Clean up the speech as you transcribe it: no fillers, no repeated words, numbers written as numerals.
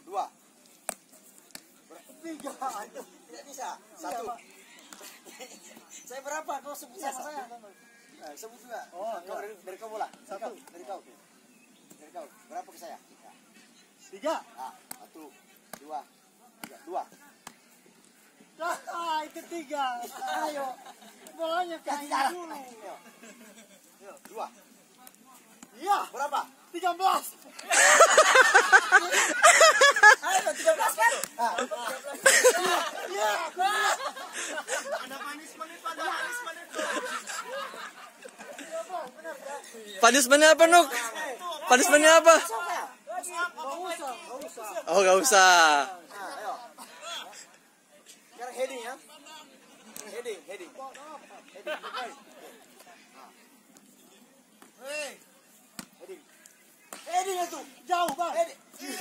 2. 3. Tidak bisa. 1. Saya berapa? Kau sebut sama saya. Nah, sebut juga. Oh, kau dari kau bola. 1. Dari kau. Berapa ke saya? 3. Ah, 1, 2, 3. 2. Itu 3. Ayo. Bolanya kasih dulu. Ayo, 2. Iya. Berapa? 13. Ayo, 13 kan? Ah, 13. Iya. Ada punishment itu, ada punishment itu. Punishmentnya apa, Nuk? Punishmentnya apa? Oh, gak usah. Nah, ayo. Sekarang heading ya. Heading. Heading itu. Jauh, Bang. Heading.